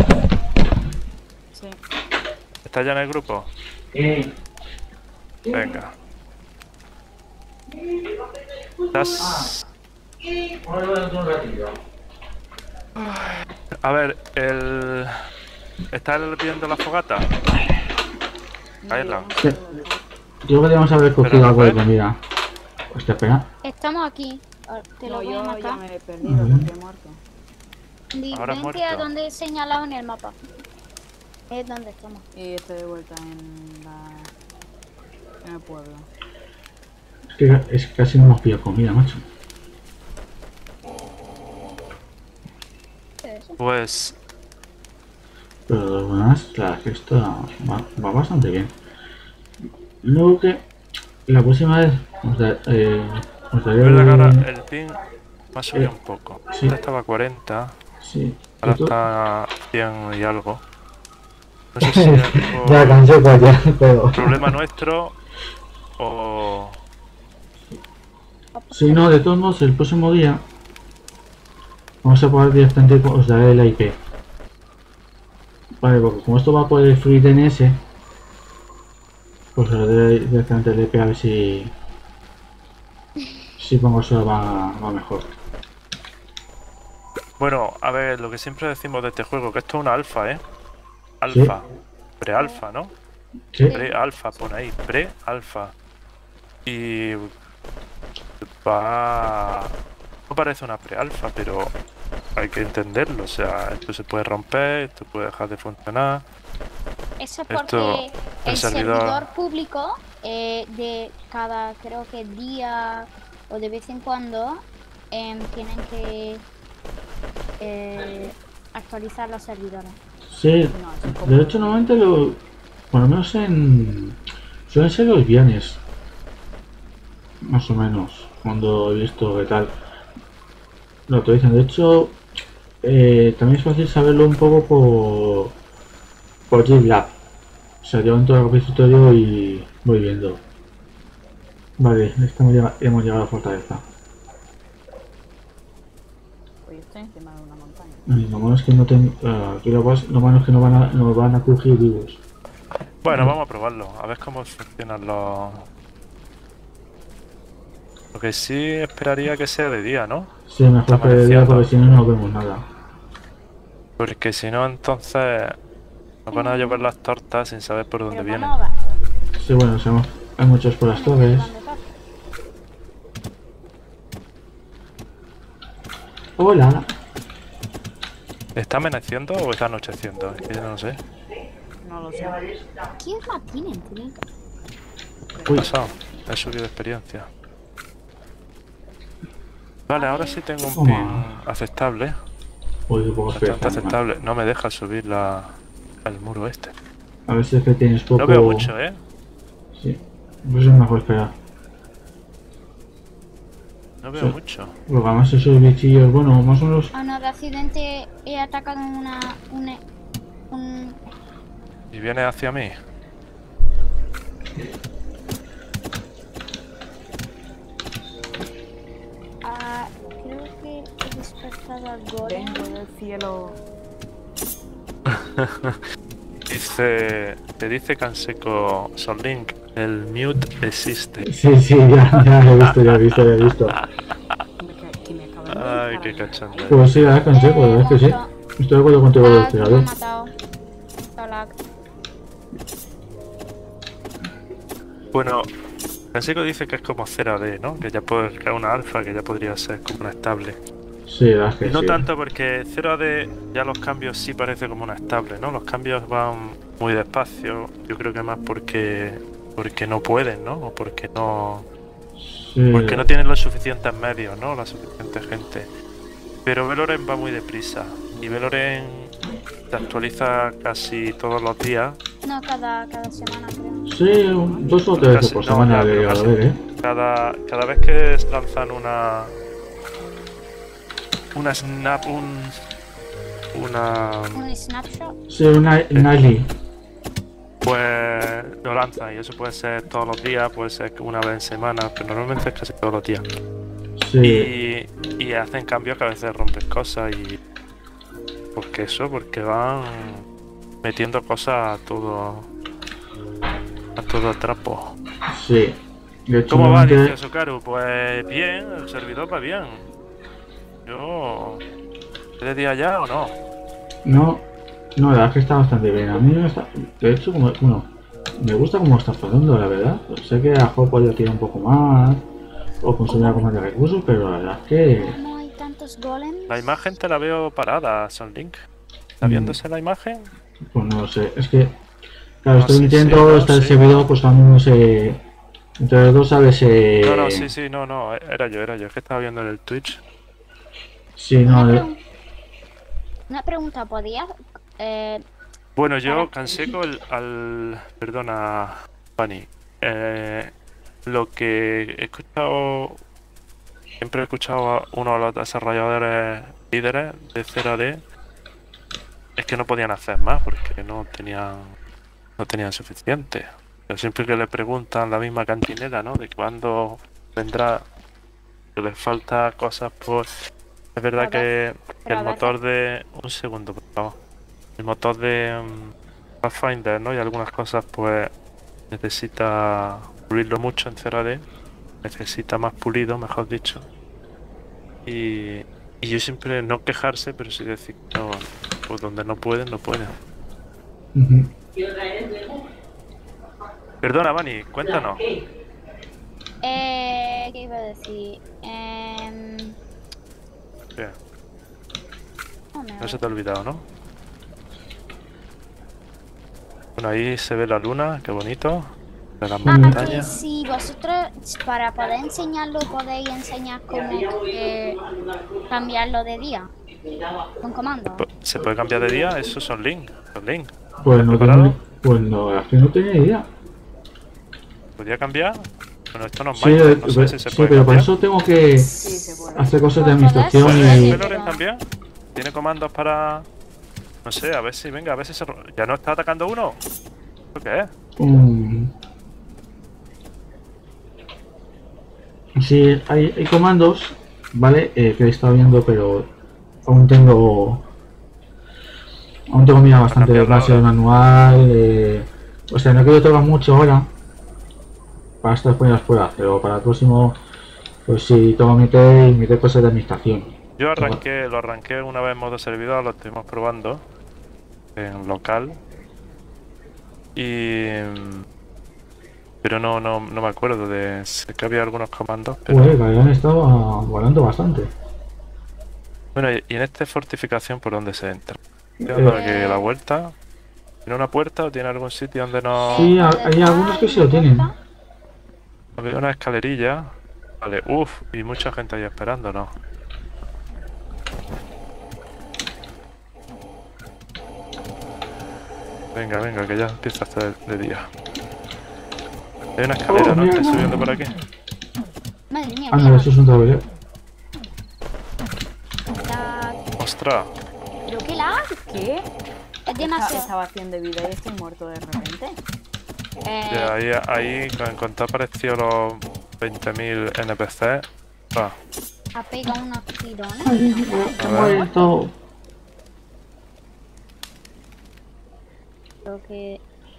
Sí. ¿Estás ya en el grupo? Eh, Venga. ¿Estás...? un ratillo. A ver, el... ¿Estás viendo la fogata? Kylo. Sí. Yo podríamos haber cogido Pero, algo de Rafael. comida. Hostia, espera. Estamos aquí. Ah, Te lo No, voy a yo ya matar. me he perdido porque he muerto. Di- Ahora has Vente a muerto. donde he señalado en el mapa. Es donde estamos. Y estoy de vuelta en la... en el pueblo. Es que es que casi no hemos pillado comida, macho. ¿Qué es eso? Pues... Pero de lo demás, la verdad es que esto va, va bastante bien. Luego que la próxima vez os, da- eh, os daré Es verdad que ahora un- el ping me ha subido un poco. sí. Antes estaba a cuarenta, Sí. ahora Esto- está a cien y algo. No sé si es Ya por cansé pues ya, pero... problema nuestro o... Si no, de todos modos, el próximo día vamos a poder directamente os daré el I P. Vale, porque como esto va por el FreeDNS, pues os daré directamente el I P a ver si si pongo eso va, va mejor. Bueno, a ver, lo que siempre decimos de este juego, que esto es una alfa, ¿eh? Alfa. Pre-alfa, ¿no? Sí, Pre-alfa, pone ahí. Pre-alfa. Y... va... No parece una pre-alfa, pero hay que entenderlo. O sea, esto se puede romper, esto puede dejar de funcionar. Eso es Esto, porque el el servidor- servidor público eh, de cada, creo que día o de vez en cuando em, tienen que eh, actualizar los servidores. sí. No, eso es como... De hecho, normalmente lo, por lo menos en suelen ser los viernes, más o menos, cuando he visto que tal lo actualizan. De hecho, eh, también es fácil saberlo un poco por por GitLab. O sea, yo entro al repositorio y voy viendo. Vale, estamos llega- hemos llegado a la fortaleza. Pues yo estoy encima de una montaña. Y lo malo es que no tengo. ah, aquí lo, vas- lo malo es que no van a, nos van a crujir vivos. Bueno, vamos a probarlo, a ver cómo funcionan los... Lo que sí esperaría que sea de día, ¿no? Sí, mejor que de día amaneciendo. porque si no no vemos nada. Porque si no, entonces nos van a llover las tortas sin saber por dónde Pero vienen. vamos a ver. Sí, bueno, sabemos- hay muchos por las torres. ¿Dónde está? Hola. ¿Está amaneciendo o está anocheciendo? Es que yo no sé. No lo sé. ¿Quién más tienen? Tienen que- ¿Qué ha pasado? He subido de experiencia. Vale, ahora sí tengo un Toma. ping aceptable. Uy, qué poco Bastante esperanza. aceptable. No me deja subir la... el muro este. A ver si es que tienes poco. No veo mucho, ¿eh? Sí. Pues es mejor esperar. No veo Sí. mucho. Porque además esos bichillos, bueno, más o menos. Ah, no, de accidente he atacado una... una un... ¿Y viene hacia mí? ah, creo que he despertado al golem. Vengo del cielo. Dice... Te dice Canseco Sonlink, el mute existe. Sí, sí, ya, ya lo he visto, ya lo he visto, ya lo he visto. Que me, ca- que me acaban de Ay, disparar. qué cachondeo. Pues sí, la verdad es que la verdad es que sí. Estoy de acuerdo contigo del Ah, que me ha tirador. matado. Hola. Bueno, Canseco dice que es como cero D, ¿no? Que ya puede que es una alfa, que ya podría ser como una estable. Sí, la verdad es que Y no sí. tanto porque cero D ya los cambios sí parece como una estable, ¿no? Los cambios van muy despacio. Yo creo que más porque porque no pueden, ¿no? O porque no Sí. porque no tienen los suficientes medios, ¿no? La suficiente gente. Pero Veloren va muy deprisa y Veloren se actualiza casi todos los días. No, cada, cada semana creo. Sí, un- dos o tres veces Casi- por no, semana ya, le he pero llegado a casi. ver, ¿eh? Cada cada vez que lanzan una una snap, un... Una... Un snapshot. Sí, una Nightly. Pues lo lanzan y eso puede ser todos los días, puede ser una vez en semana, pero normalmente es casi todos los días. Sí. Y, y hacen cambios que a veces rompen cosas y... ¿Por qué eso? Porque van metiendo cosas a todo... A todo trapo. Sí. De hecho, ¿Cómo va, normalmente- dice Sokaru? Pues bien, el servidor va bien. Yo... ¿Es de día ya o no? No, no, la verdad es que está bastante bien. A mí me está, de hecho, como, bueno, me gusta cómo está pasando, la verdad. Sé que a lo mejor podría tirar un poco más o consumir algo más de recursos, pero la verdad es que No hay tantos golems. La imagen te la veo parada, Son Link. ¿Está Mm. viéndose la imagen? pues no lo sé. Es que, claro, No estoy sé, mintiendo, sí, no, está el sí, servidor, no. pues también no sé. Entre los dos, ¿sabes? Eh, No, no, sí, sí, no, no, era yo, era yo. Es que estaba viendo en el Twitch. Sí, Una, no, eh, pregun- una pregunta, ¿podías? Eh, Bueno, yo Para- cansé con el, al... Perdona, Fanny. Eh, lo que he escuchado... Siempre he escuchado a uno de los desarrolladores líderes de cero D es que no podían hacer más porque no tenían no tenían suficiente. Pero siempre que le preguntan la misma cantinela, ¿no? De cuándo vendrá, que les falta cosas por... Es verdad A que, ver, que pero el a ver, motor de... Un segundo, por favor. El motor de um, Pathfinder, ¿no? Y algunas cosas pues necesita pulirlo mucho en cero D. Necesita más pulido, mejor dicho. Y, y yo siempre no quejarse, pero sí decir no, pues donde no pueden, no pueden. ujú. Perdona, Vani, cuéntanos. eh, ¿Qué iba a decir? Em, Bien, no me no se te ha olvidado, ¿no? Bueno, ahí se ve la luna, qué bonito. De las Ah, que montañas. si vosotros, para poder enseñarlo, podéis enseñar cómo eh, cambiarlo de día. Con comando. Pu- ¿Se puede cambiar de día? Eso son link. Son link. Pues ¿Estás no, preparado? tengo, pues no, la verdad es que no tenía idea. ¿Podría cambiar? Bueno, esto no es Sí, Minecraft, eh, no sé si se sí, puede pero para cambiar. eso tengo que Sí, se puede. hacer cosas de Pues joder, administración sí, ¿Puede y... sí. Veloren también? ¿Tiene comandos para...? No sé, a ver si, venga, a ver si se... ro- ¿Ya no está atacando uno? ¿Esto qué es? Mm. Sí, hay, hay comandos, ¿vale? Eh, que he estado viendo, pero aún tengo... Aún tengo mira bastante de cambiarlo base del ahora. manual. Eh, o sea, no quiero tocar mucho ahora. Para estas pruebas puedo pero para el próximo, pues sí, tengo que meter, meter cosas de administración. Yo arranqué, lo arranqué una vez en modo servidor, lo estuvimos probando en local. Y... Pero no, no, no me acuerdo de... Sé que había algunos comandos, pero... Joder, que habían estado ah, volando bastante. Bueno, y y en esta fortificación, ¿por dónde se entra? Eh, Para que la vuelta... ¿Tiene una puerta o tiene algún sitio donde no...? Sí, ha- hay algunos que sí lo tienen. Había una escalerilla. Vale, uff, y mucha gente ahí esperando, ¿no? Venga, venga, que ya empieza a hacer de día. Hay una escalera, Oh, ¿no? mira. Estoy subiendo por aquí. Madre mía, Ah, no, mira. eso es un tablero. La- ¡Ostras! ¿Pero qué lag? ¿Qué? Es Esta- demasiado. Estaba haciendo vida y estoy muerto de repente. Eh, Ya, ahí, ahí, en cuanto apareció los veinte mil N P C... Ah, ha pegado unos tirones. He muerto. Creo que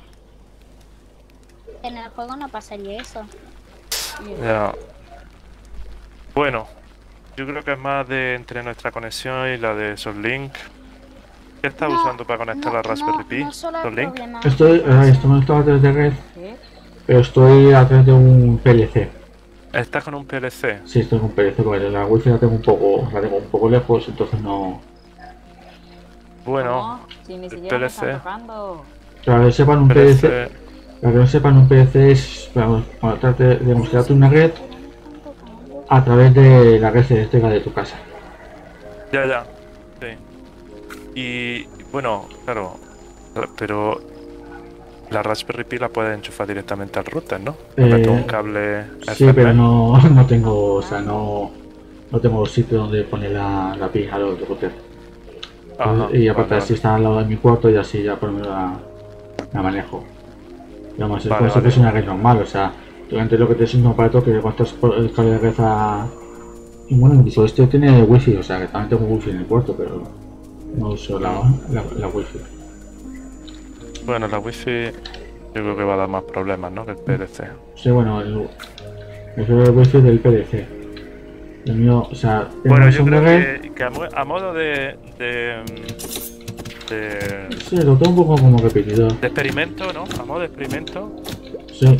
en el juego no pasaría eso. ya. Bueno, yo creo que es más de entre nuestra conexión y la de Soulink. ¿Qué estás No, usando para conectar no, la Raspberry no, Pi? no solo el Soulink. problema. Estoy, eh, esto no estaba a través de red, ¿Qué? pero estoy a través de un P L C. ¿Estás con un P L C? Sí, estoy con un P L C, porque la wifi la tengo un poco, la tengo un poco lejos, entonces no. Bueno, ¿Cómo? Si ni el siquiera me está P L C. tocando. Para que sepan un P L C, P L C. para que no sepan un P L C es, vamos, cuando trate de mostrarte una red a través de la red eléctrica de tu casa. Ya, ya. Sí. Y bueno, claro. Pero la Raspberry Pi la puedes enchufar directamente al router, ¿no? Le meto Eh, un cable Sí, pero Ethernet. no, no tengo, o sea, no, no tengo sitio donde poner la, la pija al router. Ajá, Y aparte vale, así está al lado de mi cuarto y así ya por lo menos la, la manejo. Digamos, es Vale, como si vale. fuese una red normal, o sea, durante lo que te es un aparato que cuantas por el cable de red a... Y bueno, incluso este tiene wifi, o sea que también tengo wifi en el cuarto, pero no uso la, la, la wifi. Bueno, la wifi yo creo que va a dar más problemas, ¿no? Que el P D C. Sí, bueno, el, el, el wifi del P D C. El mío, o sea, tengo Bueno, una yo sonda creo red. que, que a, mo- a modo de, de, de, Sí, lo tengo un poco como repetidor. de experimento, ¿no? A modo de experimento, Sí,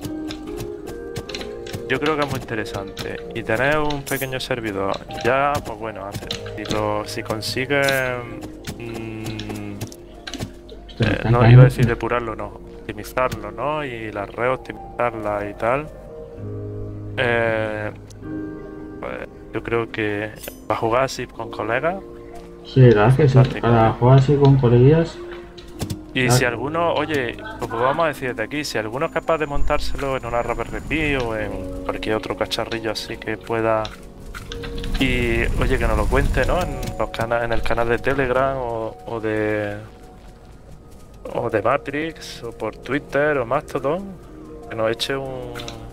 yo creo que es muy interesante. Y tener un pequeño servidor, ya, pues bueno, hace- si, lo, si consigues... mm, esto me eh, está no, cayendo. iba a decir depurarlo, no. Optimizarlo, ¿no? Y la red optimizarla y tal. Eh, pues yo creo que para jugar así con colegas. Sí, la verdad es que sí, Fantástico, para ¿eh? jugar así con coleguillas. Y Ah. si alguno, oye, pues vamos a decir desde aquí, si alguno es capaz de montárselo en una Raspberry Pi o en cualquier otro cacharrillo así que pueda. Y oye, que nos lo cuente, ¿no? En, los cana en el canal de Telegram o, o de. O de Matrix, o por Twitter o Mastodon. Que nos eche un.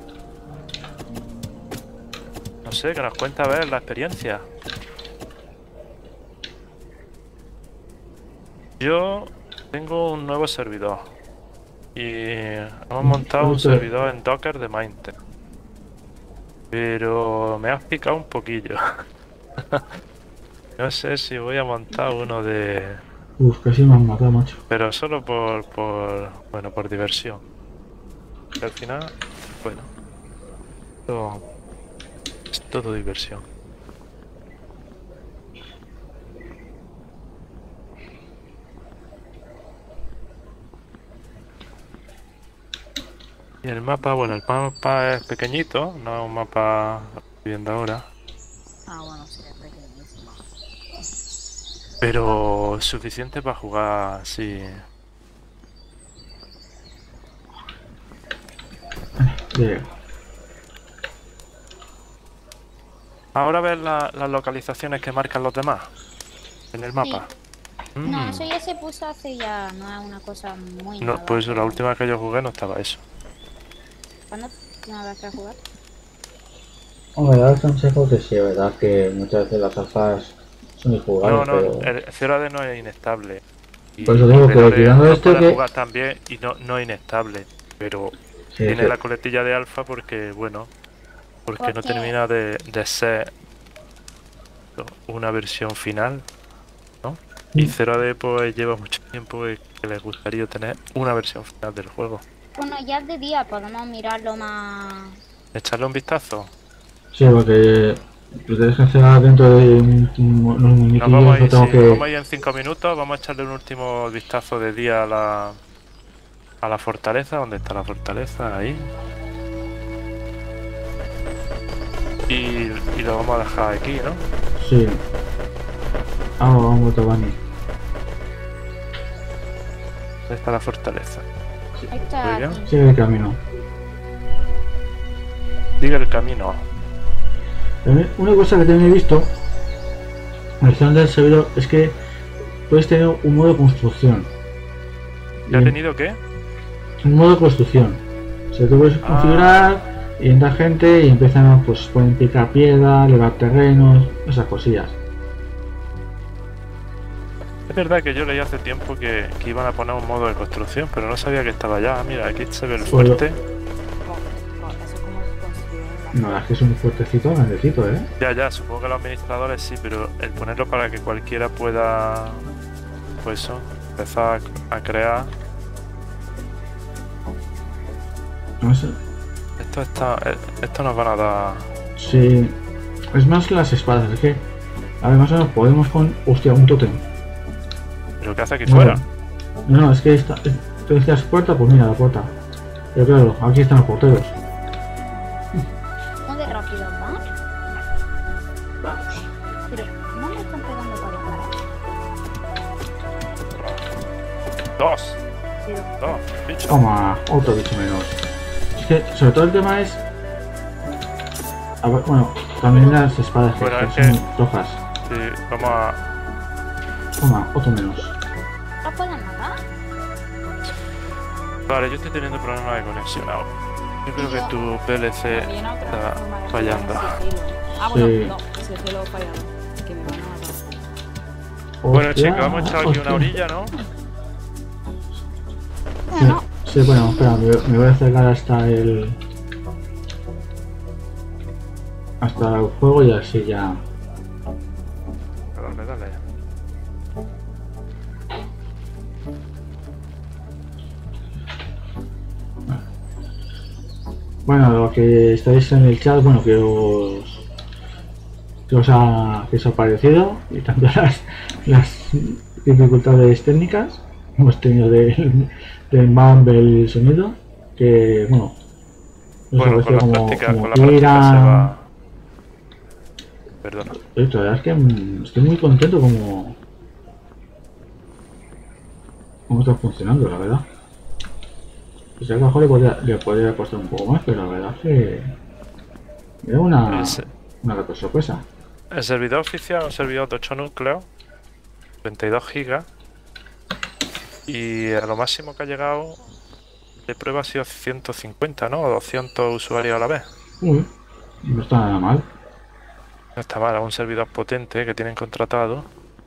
No sé, que nos cuente a ver la experiencia. Yo tengo un nuevo servidor y hemos montado un Usted- servidor en Docker de Mindtech, pero me has picado un poquillo. No sé si voy a montar uno de, Uf, casi me han matado, macho. pero solo por, por bueno, por diversión. Y al final, bueno, esto es todo diversión. Y el mapa, bueno, el mapa es pequeñito, no es un mapa lo estoy viendo ahora, Ah, bueno, sería pequeñísimo. pero suficiente para jugar así. Bien. Ahora ves la- las localizaciones que marcan los demás en el mapa. No, Mm. eso ya se puso hace ya, no es una cosa muy No, nueva, pues la pero- última vez que yo jugué no estaba eso. ¿Cuándo no habrás que jugar? Hombre, yo os aconsejo que sí, verdad que muchas veces las alfas son No, injugables, no, pero... el cero A D no es inestable. Y Por eso digo que Velore tirando lo esto puede que- jugar también y no, no es inestable, pero Sí, tiene sí. la coletilla de alfa porque, bueno, porque no Porque- termina de, de ser una versión final, ¿no? Y Mm. cero A D pues lleva mucho tiempo que que les gustaría tener una versión final del juego. Bueno, ya es de día, podemos mirarlo más... Echarle un vistazo. Sí, porque lo tienes que hacer dentro de un, un, unos Nos minutillos, vamos a lo ir, tengo sí, que... nos vamos a ir en cinco minutos, vamos a echarle un último vistazo de día a la a la fortaleza. ¿Dónde está la fortaleza? Ahí. Y, y lo vamos a dejar aquí, ¿no? Sí. Ah, vamos, Tabani. ¿Dónde está la fortaleza? Ahí está Muy bien. aquí. Sigue el camino. Sigue el camino. También, una cosa que también he visto en el final del servidor es que puedes tener un modo de construcción. ¿Ya ha Y- tenido qué? Un modo de construcción. O sea, tú puedes Ah. configurar y entra gente y empiezan a, pues, pueden picar piedra, elevar terrenos, esas cosillas. Es verdad que yo leí hace tiempo que, que iban a poner un modo de construcción, pero no sabía que estaba ya. Mira, aquí se ve el Pues lo- fuerte. Oh, oh, eso como construir la... No, la verdad es que es un fuertecito, grandecito, ¿eh? Ya, ya, supongo que los administradores sí, pero el ponerlo para que cualquiera pueda, pues eso, empezar a, a crear. No sé. Esto está, eh, esto nos van a dar. Sí. Es más las espadas, es que... A ver, más o menos podemos con... Hostia, un tótem. ¿Pero qué hace aquí No, fuera? No, no, es que esta... Tú decías puerta, pues mira la puerta. Pero claro, aquí están los porteros. ¿Cómo de rápido van? Pero, ¿no me están pegando para la cara? Dos, Sí, dos, bicho. Toma, otro bicho menos. Es que, sobre todo el tema es... A ver, bueno, También las espadas Bueno, que es son que- rojas. Sí, vamos a... Toma, otro menos. ¿La pueden matar? Vale, yo estoy teniendo problemas de conexión ahora. Yo creo que tu P L C Había una otra está forma de fallando. jugar sigilo. Ah, Sí. bueno, no, sigilo fallado. Que me van a matar. Bueno, Hostia, chicos, hemos echado aquí una hostia. orilla, ¿no? Bueno, Sí, bueno, espera, me, me voy a acercar hasta el... hasta el juego y así ya... Dale, dale. Bueno, lo que estáis en el chat, bueno, que os... que os ha, que os ha parecido, y tanto las, las dificultades técnicas que hemos tenido del, del mumble y el sonido, que, bueno, nos Bueno, ha con la parecido como, práctica, como con la ir práctica a- se va... Perdona. Oye, la verdad es que mm, estoy muy contento como... cómo está funcionando, la verdad. O sea, que a lo mejor le podría, le podría costar un poco más, pero la verdad es que... me da una, Es- una grata sorpresa. El servidor oficial es un servidor de ocho núcleos, veintidós gigas, y a lo máximo que ha llegado de prueba ha sido ciento cincuenta, ¿no? O doscientos usuarios a la vez. Uy, no está nada mal. No está mal, es un servidor potente que tienen contratado.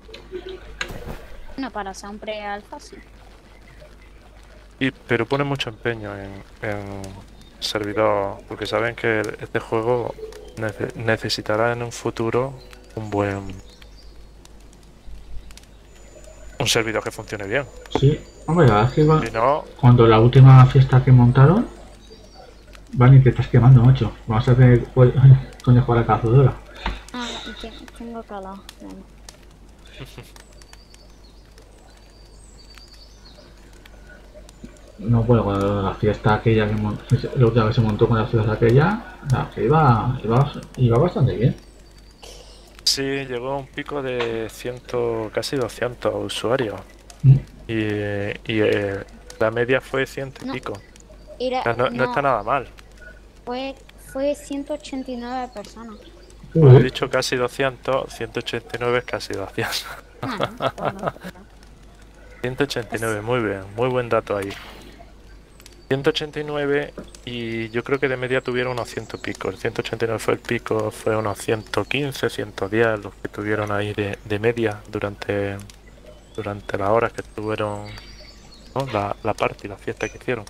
no para ser un pre-alfa, sí. Y, pero pone mucho empeño en, en servidor, porque saben que este juego nece- necesitará en un futuro un buen... un servidor que funcione bien. Sí, hombre, la verdad es que va- Si no, cuando la última fiesta que montaron, van y te estás quemando, macho. Vamos a tener co- conejo a la cazadora. Ah, te- tengo calor. Bueno. No, bueno, cuando la fiesta aquella que mon- la última que se montó con la fiesta aquella, la verdad que iba, iba, iba bastante bien. sí, llegó a un pico de cien, casi doscientos usuarios. Mm. Y, y, eh, la media fue ciento y No. pico. Era, O sea, no, no no, está nada mal. Fue, fue ciento ochenta y nueve personas. Como he Uy, dicho casi doscientos, ciento ochenta y nueve es casi doscientos. Ah, bueno, ciento ochenta y nueve, muy bien, muy buen dato ahí. ciento ochenta y nueve y yo creo que de media tuvieron unos ciento pico. El ciento ochenta y nueve fue el pico, fue unos ciento quince, ciento diez los que tuvieron ahí de, de media durante, durante las horas que estuvieron, ¿no? la, la party, la fiesta que hicieron.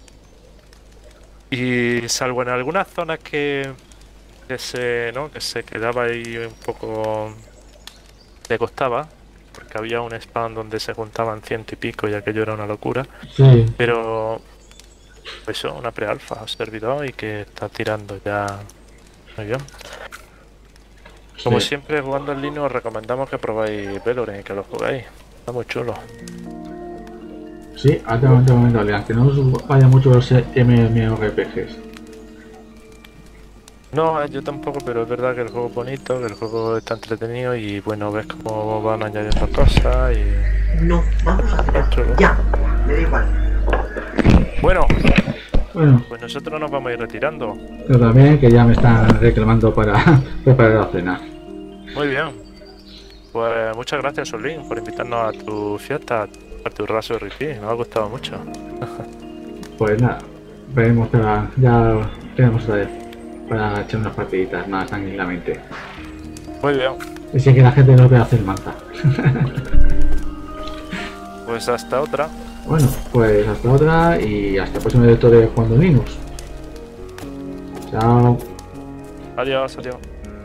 Y salvo en algunas zonas que, que se, ¿no? que se quedaba ahí un poco, le costaba, porque había un spam donde se juntaban ciento y pico y aquello era una locura. sí, Pero eso, una pre-alfa servidor y que está tirando ya muy bien. Como sí. siempre, jugando en línea os recomendamos que probáis Valorant y que lo jugáis. Está muy chulo. Sí, altamente recomendable, aunque no os vaya mucho los MMORPGs. No, eh, yo tampoco, pero es verdad que el juego es bonito, que el juego está entretenido y bueno, ves cómo van añadiendo cosas y... No, vamos a hacer Chulo. ya, me da igual. Bueno, Bueno, pues nosotros nos vamos a ir retirando. pero también que ya me están reclamando para preparar la cena. Muy bien. Pues muchas gracias, Solín, por invitarnos a tu fiesta, a tu Raspberry Pi. Nos ha gustado mucho. Pues nada, veremos para, ya tenemos otra vez para echar unas partiditas más tranquilamente. Muy bien. Y si es que la gente no ve hacer manza. Pues hasta otra. Bueno, pues hasta otra y hasta el próximo directo de Jugando Linux. Chao. Adiós, adiós.